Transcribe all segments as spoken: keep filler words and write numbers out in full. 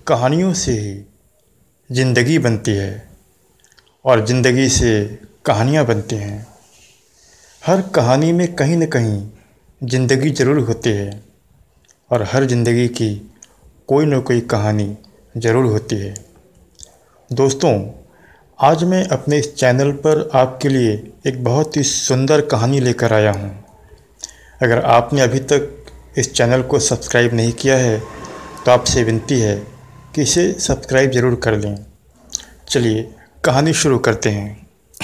कहानियों से ही ज़िंदगी बनती है और ज़िंदगी से कहानियाँ बनती हैं। हर कहानी में कहीं न कहीं ज़िंदगी ज़रूर होती है और हर ज़िंदगी की कोई न कोई कहानी ज़रूर होती है। दोस्तों, आज मैं अपने इस चैनल पर आपके लिए एक बहुत ही सुंदर कहानी लेकर आया हूँ। अगर आपने अभी तक इस चैनल को सब्सक्राइब नहीं किया है तो आपसे विनती है कि इसे सब्सक्राइब ज़रूर कर लें। चलिए कहानी शुरू करते हैं।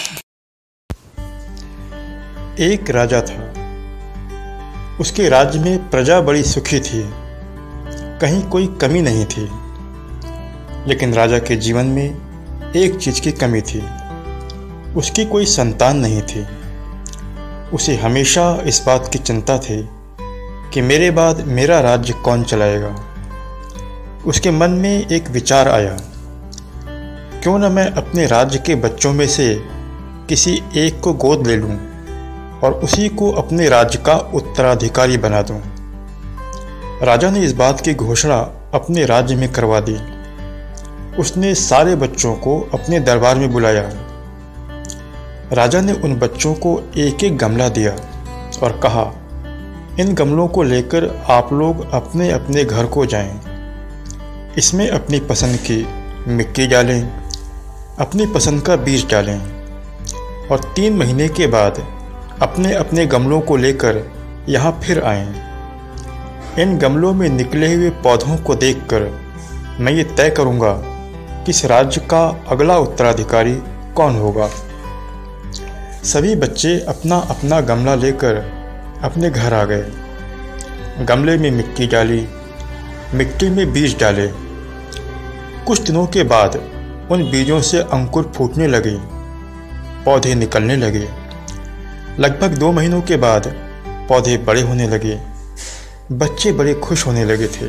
एक राजा था। उसके राज्य में प्रजा बड़ी सुखी थी, कहीं कोई कमी नहीं थी। लेकिन राजा के जीवन में एक चीज़ की कमी थी, उसकी कोई संतान नहीं थी। उसे हमेशा इस बात की चिंता थी कि मेरे बाद मेरा राज्य कौन चलाएगा। उसके मन में एक विचार आया, क्यों न मैं अपने राज्य के बच्चों में से किसी एक को गोद ले लूं और उसी को अपने राज्य का उत्तराधिकारी बना दूं। राजा ने इस बात की घोषणा अपने राज्य में करवा दी। उसने सारे बच्चों को अपने दरबार में बुलाया। राजा ने उन बच्चों को एक एक गमला दिया और कहा, इन गमलों को लेकर आप लोग अपने अपने घर को जाएं। इसमें अपनी पसंद की मिट्टी डालें, अपनी पसंद का बीज डालें और तीन महीने के बाद अपने अपने गमलों को लेकर यहाँ फिर आएं। इन गमलों में निकले हुए पौधों को देखकर मैं ये तय करूँगा कि इस राज्य का अगला उत्तराधिकारी कौन होगा। सभी बच्चे अपना अपना गमला लेकर अपने घर आ गए। गमले में मिट्टी डाली, मिट्टी में बीज डाले। कुछ दिनों के बाद उन बीजों से अंकुर फूटने लगे, पौधे निकलने लगे। लगभग दो महीनों के बाद पौधे बड़े होने लगे। बच्चे बड़े खुश होने लगे थे।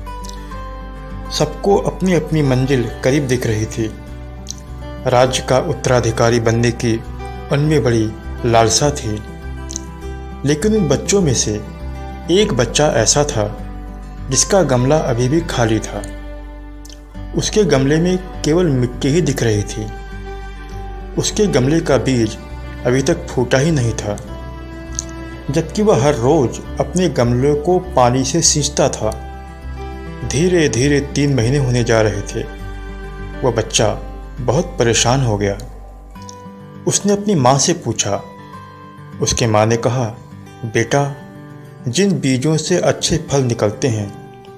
सबको अपनी अपनी मंजिल करीब दिख रही थी। राज्य का उत्तराधिकारी बनने की उनमें बड़ी लालसा थी। लेकिन उन बच्चों में से एक बच्चा ऐसा था जिसका गमला अभी भी खाली था। उसके गमले में केवल मिट्टी ही दिख रही थी। उसके गमले का बीज अभी तक फूटा ही नहीं था, जबकि वह हर रोज अपने गमले को पानी से सींचता था। धीरे धीरे तीन महीने होने जा रहे थे। वह बच्चा बहुत परेशान हो गया। उसने अपनी माँ से पूछा। उसके माँ ने कहा, बेटा, जिन बीजों से अच्छे फल निकलते हैं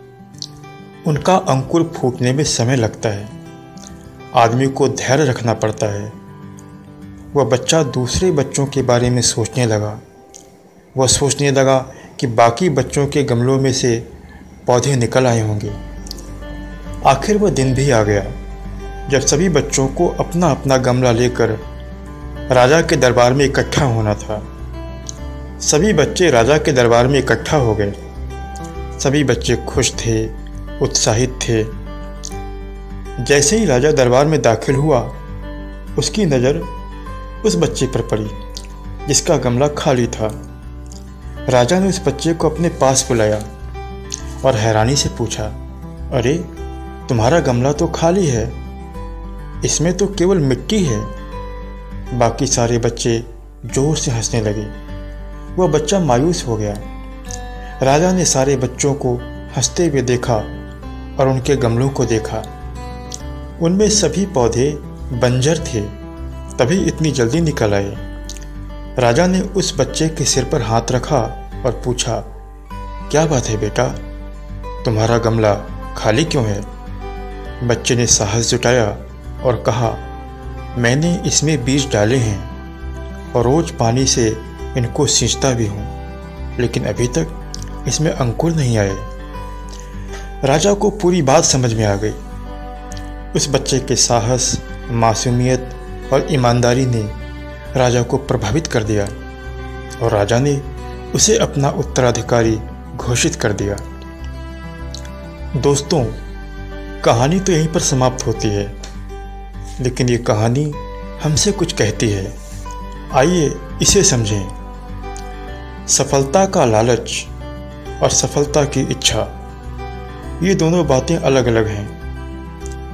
उनका अंकुर फूटने में समय लगता है। आदमी को धैर्य रखना पड़ता है। वह बच्चा दूसरे बच्चों के बारे में सोचने लगा। वह सोचने लगा कि बाकी बच्चों के गमलों में से पौधे निकल आए होंगे। आखिर वह दिन भी आ गया जब सभी बच्चों को अपना अपना गमला लेकर राजा के दरबार में इकट्ठा होना था। सभी बच्चे राजा के दरबार में इकट्ठा हो गए। सभी बच्चे खुश थे, उत्साहित थे। जैसे ही राजा दरबार में दाखिल हुआ, उसकी नज़र उस बच्चे पर पड़ी जिसका गमला खाली था। राजा ने उस बच्चे को अपने पास बुलाया और हैरानी से पूछा, अरे, तुम्हारा गमला तो खाली है, इसमें तो केवल मिट्टी है। बाकी सारे बच्चे जोर से हंसने लगे। वह बच्चा मायूस हो गया। राजा ने सारे बच्चों को हंसते हुए देखा और उनके गमलों को देखा। उनमें सभी पौधे बंजर थे, तभी इतनी जल्दी निकल आए। राजा ने उस बच्चे के सिर पर हाथ रखा और पूछा, क्या बात है बेटा, तुम्हारा गमला खाली क्यों है? बच्चे ने साहस जुटाया और कहा, मैंने इसमें बीज डाले हैं और रोज पानी से इनको सींचता भी हूँ, लेकिन अभी तक इसमें अंकुर नहीं आए। राजा को पूरी बात समझ में आ गई। उस बच्चे के साहस, मासूमियत और ईमानदारी ने राजा को प्रभावित कर दिया और राजा ने उसे अपना उत्तराधिकारी घोषित कर दिया। दोस्तों, कहानी तो यहीं पर समाप्त होती है, लेकिन ये कहानी हमसे कुछ कहती है। आइए इसे समझें। सफलता का लालच और सफलता की इच्छा, ये दोनों बातें अलग अलग हैं,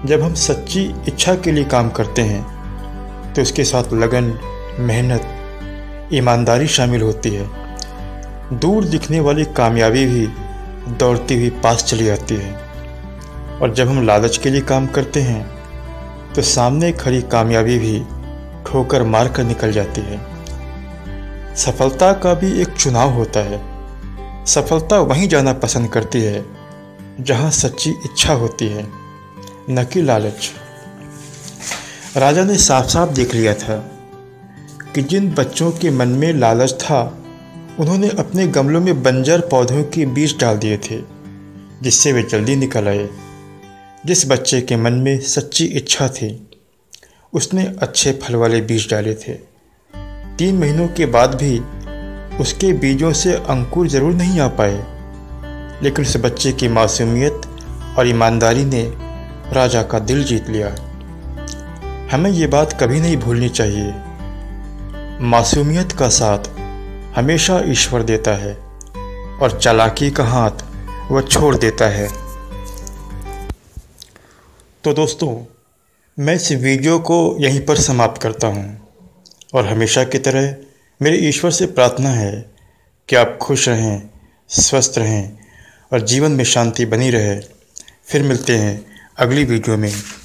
जब हम सच्ची इच्छा के लिए काम करते हैं तो उसके साथ लगन, मेहनत, ईमानदारी शामिल होती है। दूर दिखने वाली कामयाबी भी दौड़ती हुई पास चली आती है, और जब हम लालच के लिए काम करते हैं तो सामने खड़ी कामयाबी भी ठोकर मार कर निकल जाती है। सफलता का भी एक चुनाव होता है। सफलता वहीं जाना पसंद करती है जहां सच्ची इच्छा होती है, न कि लालच। राजा ने साफ साफ देख लिया था कि जिन बच्चों के मन में लालच था उन्होंने अपने गमलों में बंजर पौधों के बीज डाल दिए थे, जिससे वे जल्दी निकल आए। जिस बच्चे के मन में सच्ची इच्छा थी उसने अच्छे फल वाले बीज डाले थे। तीन महीनों के बाद भी उसके बीजों से अंकुर जरूर नहीं आ पाए, लेकिन उस बच्चे की मासूमियत और ईमानदारी ने राजा का दिल जीत लिया। हमें ये बात कभी नहीं भूलनी चाहिए, मासूमियत का साथ हमेशा ईश्वर देता है और चालाकी का हाथ वह छोड़ देता है। तो दोस्तों, मैं इस वीडियो को यहीं पर समाप्त करता हूँ, और हमेशा की तरह मेरे ईश्वर से प्रार्थना है कि आप खुश रहें, स्वस्थ रहें और जीवन में शांति बनी रहे। फिर मिलते हैं अगली वीडियो में।